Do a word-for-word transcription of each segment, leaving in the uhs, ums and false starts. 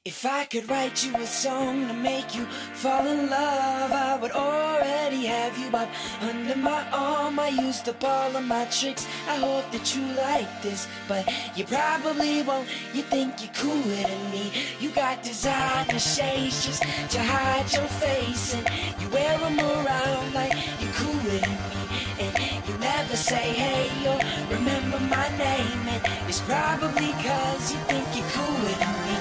If I could write you a song to make you fall in love, I would already have you up under my arm. I used up all of my tricks, I hope that you like this, but you probably won't. You think you're cooler than me. You got designer shades just to hide your face, and you wear them around like you're cooler than me. And you never say hey or remember my name, and it's probably cause you think you're cooler than me.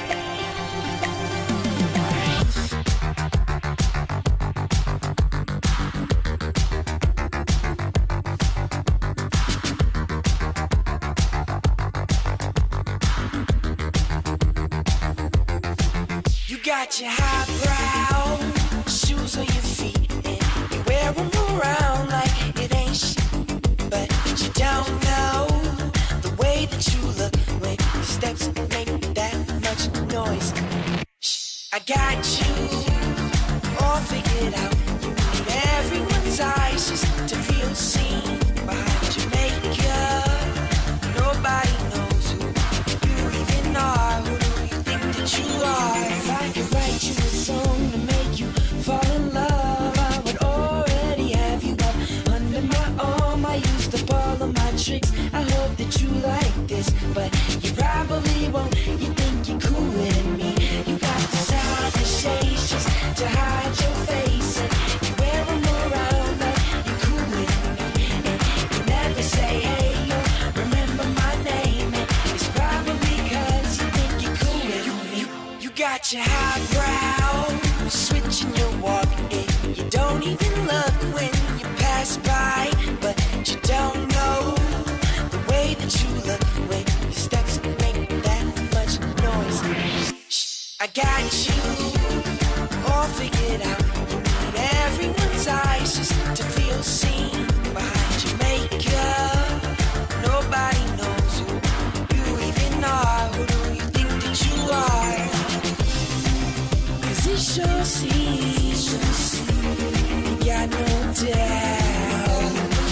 Got your highbrow shoes on your feet, and you wear them around like it ain't shit. But you don't know the way that you look when your steps make that much noise. Shh, I got you all figured out. You need everyone's eyes just to feel seen behind your makeup. Nobody knows who you even are. Who do you think that you are? If I could write you a song to make you fall in love, I would already have you up under my arm. I used up all of my tricks, I hope that you like this, but you probably won't. You think you're cooler than me. You got designer shades just to hide your face, and you wear them around like you're cooler than me. And you never say hey or remember my name, and it's probably cause you think you're cooler than me. You got your highbrow switching your walk, and you don't even look when you pass by, but you don't know the way that you look when your steps make that much noise. Shh, I got you all figured out. You need everyone's eyes just to feel seen behind your makeup. Nobody knows who you even are. Who do you think that you are? Cause it sure seems, you got no doubt,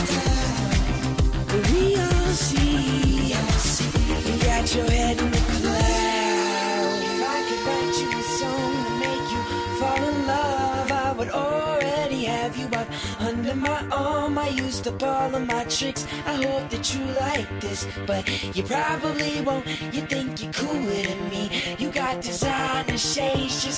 but we all see, you got your head in the clouds. If I could write you a song to make you fall in love, I would already have you up under my arm. I used up all of my tricks, I hope that you like this, but you probably won't. You think you're cooler than me. You got designer shades just